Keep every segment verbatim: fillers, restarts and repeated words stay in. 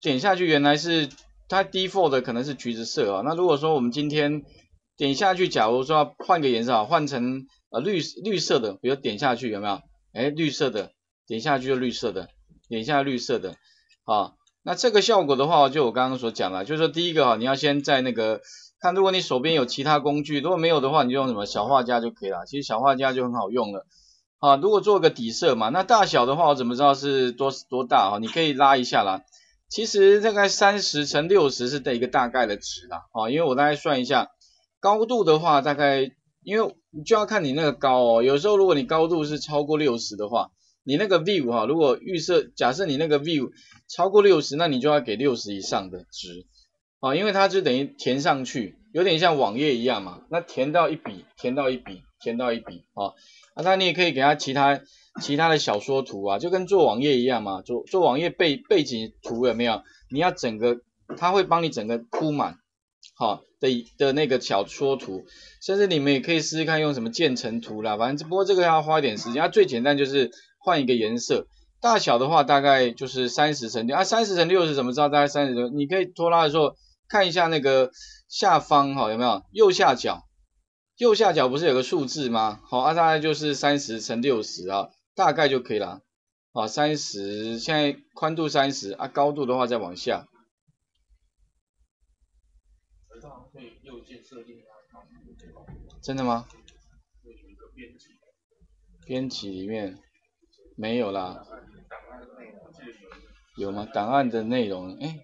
点下去原来是它 default 的可能是橘子色啊。那如果说我们今天点下去，假如说要换个颜色啊，换成呃绿绿色的，比如点下去有没有？哎，绿色的，点下去就绿色的，点一下绿色的，啊，那这个效果的话，就我刚刚所讲了，就是说第一个哈，你要先在那个看，如果你手边有其他工具，如果没有的话，你就用什么小画家就可以了。其实小画家就很好用了。啊，如果做个底色嘛，那大小的话，我怎么知道是多多大啊？你可以拉一下啦。其实大概三十乘六十是的一个大概的值啦，啊，因为我大概算一下，高度的话大概，因为你就要看你那个高哦，有时候如果你高度是超过六十的话，你那个 view 哈，如果预设假设你那个 view 超过六十，那你就要给六十以上的值，啊，因为它就等于填上去，有点像网页一样嘛，那填到一笔，填到一笔，填到一笔，啊。啊，那你也可以给它其他其他的小说图啊，就跟做网页一样嘛，做做网页背背景图有没有？你要整个，它会帮你整个铺满，好的的那个小说图，甚至你们也可以试试看用什么渐层图啦，反正不过这个要花一点时间，它最简单就是换一个颜色，大小的话大概就是三十乘六啊，三十乘六十怎么知道？大概三十，你可以拖拉的时候看一下那个下方哈，有没有右下角？右下角不是有个数字吗？好，啊，大概就是三十乘六十啊，大概就可以了。啊，三十，现在宽度三十啊，高度的话再往下。真的吗？编辑里面没有啦。有吗？档案的内容，哎，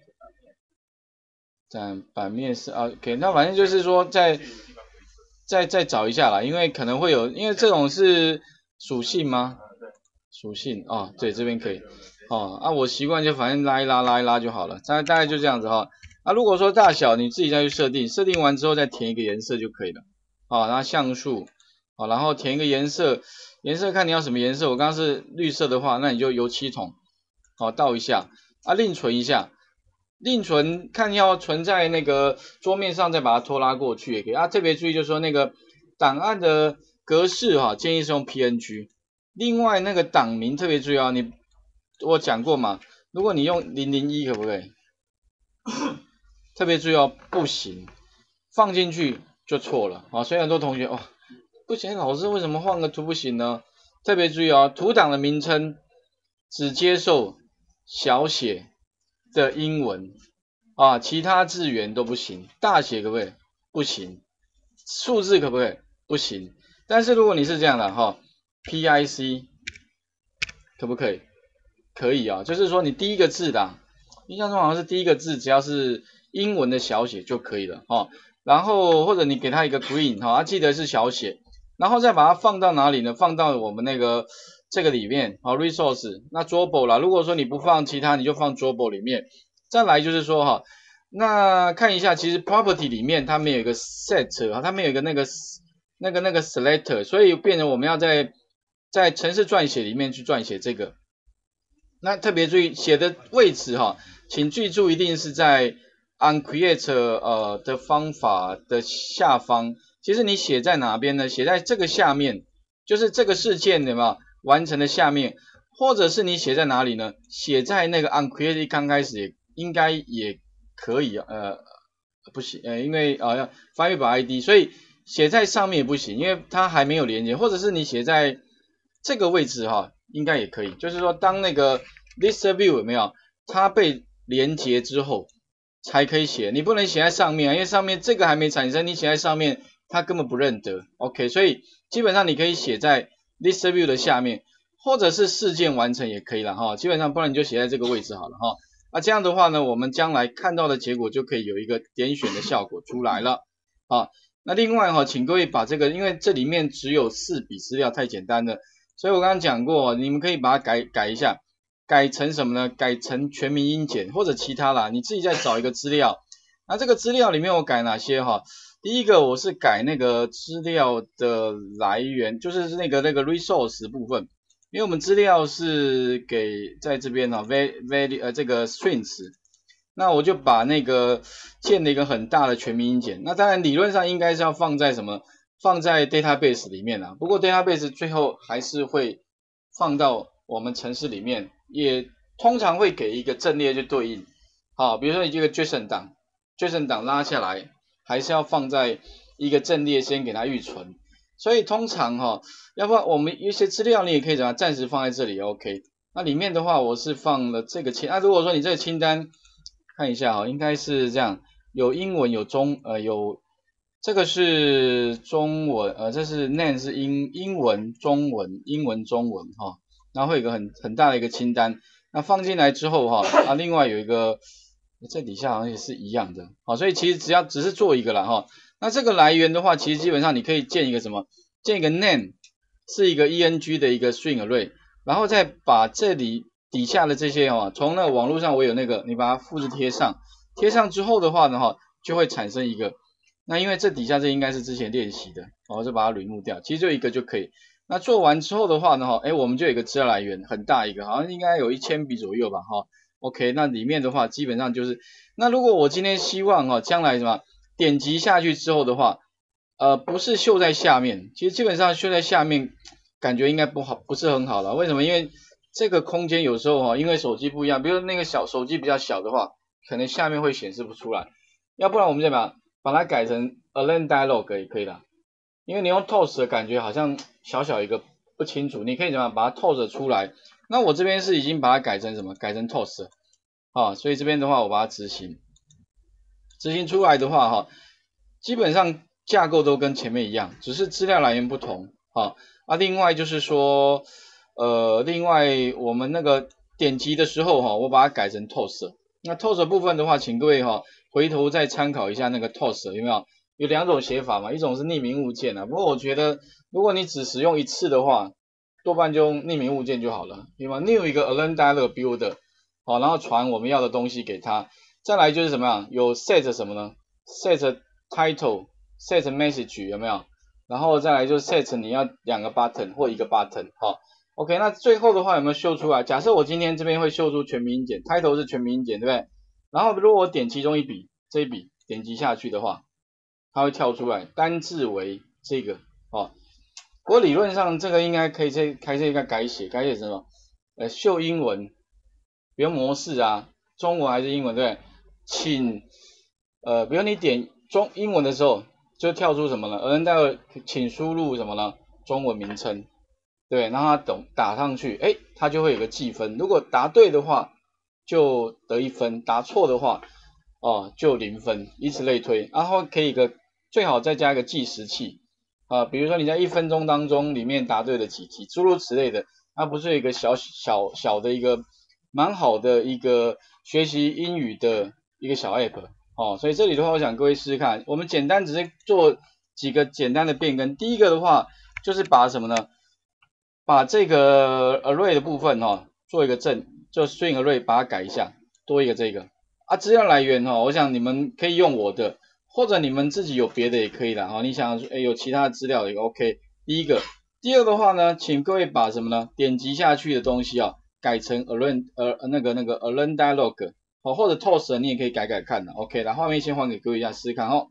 版版面是啊 ，OK， 那反正就是说在。再再找一下啦，因为可能会有，因为这种是属性吗？属性哦，对，这边可以哦。啊，我习惯就反正拉一拉拉一拉就好了，大概大概就这样子哈。啊，如果说大小你自己再去设定，设定完之后再填一个颜色就可以了。好，然后像素，好，然后填一个颜色，颜色看你要什么颜色。我刚刚是绿色的话，那你就油漆桶，好倒一下，啊，另存一下。另存看要存在那个桌面上，再把它拖拉过去也可以啊。特别注意就是说那个档案的格式哈，建议是用 P N G。另外那个档名特别注意啊，你我讲过嘛，如果你用零零一可不可以？特别注意哦，不行，放进去就错了啊。所以很多同学哦，不行，老师为什么换个图不行呢？特别注意哦，图档的名称只接受小写的英文啊，其他字元都不行，大写可不可以？不行，数字可不可以？不行。但是如果你是这样的哈 ，P I C 可不可以？可以啊，就是说你第一个字的，印象中好像是第一个字，只要是英文的小写就可以了哈。然后或者你给它一个 green 哈，记得是小写，然后再把它放到哪里呢？放到我们那个这个里面好 resource 那 drawable 啦。如果说你不放其他，你就放 drawable 里面。再来就是说哈，那看一下，其实 property 里面它没有一个 set 啊，它没有一个那个那个那个 selector， 所以变成我们要在在程式撰写里面去撰写这个。那特别注意写的位置哈，请记住一定是在 uncreate 呃的方法的下方。其实你写在哪边呢？写在这个下面，就是这个事件对吧？完成的下面，或者是你写在哪里呢？写在那个 uncreate 刚开始也应该也可以，呃，不行，呃，因为啊、呃、要翻译把 I D， 所以写在上面也不行，因为它还没有连接，或者是你写在这个位置哈，应该也可以。就是说，当那个 list view 有没有它被连接之后，才可以写，你不能写在上面啊，因为上面这个还没产生，你写在上面，它根本不认得。OK， 所以基本上你可以写在 list view 的下面，或者是事件完成也可以了哈。基本上不然你就写在这个位置好了哈。那这样的话呢，我们将来看到的结果就可以有一个点选的效果出来了。好，那另外哈，请各位把这个，因为这里面只有四笔资料太简单了，所以我刚刚讲过，你们可以把它改改一下。改成什么呢？改成全民英检或者其他啦，你自己再找一个资料。那这个资料里面我改哪些哈？第一个我是改那个资料的来源，就是那个那个 resource 部分，因为我们资料是给在这边哈 value 呃这个 strings， 那我就把那个建了一个很大的全民英检。那当然理论上应该是要放在什么？放在 database 里面啦。不过 database 最后还是会放到我们程式里面。也通常会给一个阵列去对应， 好，比如说你这个 JSON 档 ，JSON 档拉下来，还是要放在一个阵列先给它预存。所以通常哈、哦，要不然我们一些资料你也可以怎么暂时放在这里 ，OK。那里面的话，我是放了这个清，那、啊、如果说你这个清单看一下哈、哦，应该是这样，有英文有中呃有这个是中文呃这是 name 是英英文中文英文中文哈、哦，然后会有一个很很大的一个清单，那放进来之后哈、哦、啊另外有一个这底下好像也是一样的，好，所以其实只要只是做一个啦哈、哦。那这个来源的话，其实基本上你可以建一个什么？建一个 name 是一个 eng 的一个 string array， 然后再把这里底下的这些哈，从那个网络上我有那个，你把它复制贴上，贴上之后的话呢哈，就会产生一个。那因为这底下这应该是之前练习的，我就把它 remove 掉，其实就一个就可以。那做完之后的话呢哈，哎我们就有一个资料来源，很大一个，好像应该有一千笔左右吧哈。OK， 那里面的话基本上就是，那如果我今天希望哈，将来什么？点击下去之后的话，呃，不是秀在下面，其实基本上秀在下面，感觉应该不好，不是很好了。为什么？因为这个空间有时候哈，因为手机不一样，比如那个小手机比较小的话，可能下面会显示不出来。要不然我们怎么样，把它改成 align dialog 也可以的。因为你用 toast 的感觉好像小小一个不清楚，你可以怎么样把它 toast 出来。那我这边是已经把它改成什么？改成 toast 啊，所以这边的话我把它执行。执行出来的话哈，基本上架构都跟前面一样，只是资料来源不同啊。啊，另外就是说，呃，另外我们那个点击的时候哈，我把它改成 toast。那 toast 部分的话，请各位哈回头再参考一下那个 toast 有没有？有两种写法嘛，一种是匿名物件啊，不过我觉得如果你只使用一次的话，多半就用匿名物件就好了，对吗？ new 一个 align dialog builder， 好，然后传我们要的东西给他。再来就是什么样？有 set 什么呢 ？set title、set message 有没有？然后再来就是 set 你要两个 button 或一个 button， 好 ，OK。那最后的话有没有秀出来？假设我今天这边会秀出全民英检 ，title 是全民英检，对不对？然后如果我点其中一笔，这一笔点击下去的话，它会跳出来单字为这个，哦。不过理论上这个应该可以再开这个改写，改写什么？呃，秀英文，比如模式啊，中文还是英文，对不对？请呃，比如你点中英文的时候，就跳出什么呢？而待会请输入什么呢？中文名称，对，让它懂打上去，哎，它就会有个计分。如果答对的话，就得一分；答错的话，哦，就零分，以此类推。然后可以个最好再加一个计时器啊、呃，比如说你在一分钟当中里面答对了几题，诸如此类的。它不是一个小小小的一个蛮好的一个学习英语的一个小 app 哦，所以这里的话，我想各位试试看，我们简单只是做几个简单的变更。第一个的话，就是把什么呢？把这个 array 的部分哈、哦，做一个正，就 string array 把它改一下，多一个这个啊。资料来源哈、哦，我想你们可以用我的，或者你们自己有别的也可以的哈、哦。你想说，哎，有其他的资料也 OK。第一个，第二的话呢，请各位把什么呢？点击下去的东西啊、哦，改成 align 呃那个那个 align dialog。好，或者 toast 你也可以改改看的 ，OK， 那画面先还给各位一下试试看哦。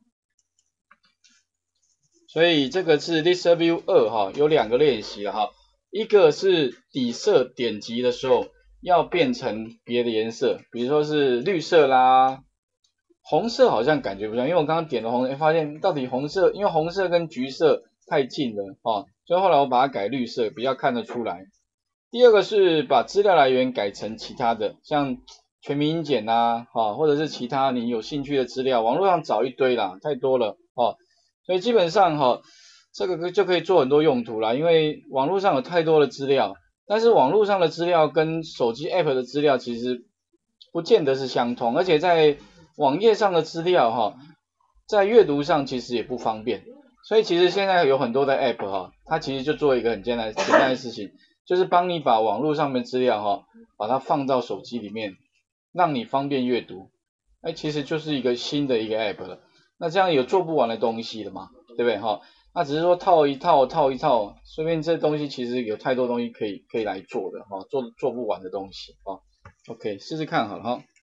所以这个是 List View 二哈，有两个练习了哈，一个是底色点击的时候要变成别的颜色，比如说是绿色啦，红色好像感觉不像，因为我刚刚点了红色，发现到底红色，因为红色跟橘色太近了哦，所以后来我把它改绿色，比较看得出来。第二个是把资料来源改成其他的，像全民英检呐，哈，或者是其他你有兴趣的资料，网络上找一堆啦，太多了哦，所以基本上哈，这个就可以做很多用途啦，因为网络上有太多的资料，但是网络上的资料跟手机 app 的资料其实不见得是相同，而且在网页上的资料哈，在阅读上其实也不方便，所以其实现在有很多的 app 哈，它其实就做一个很简单简单的事情，就是帮你把网络上面资料哈，把它放到手机里面。让你方便阅读，哎，其实就是一个新的一个 app 了。那这样有做不完的东西了嘛，对不对哈？那只是说套一套套一套，顺便这东西其实有太多东西可以可以来做的哈，做做不完的东西啊。OK， 试试看好了哈。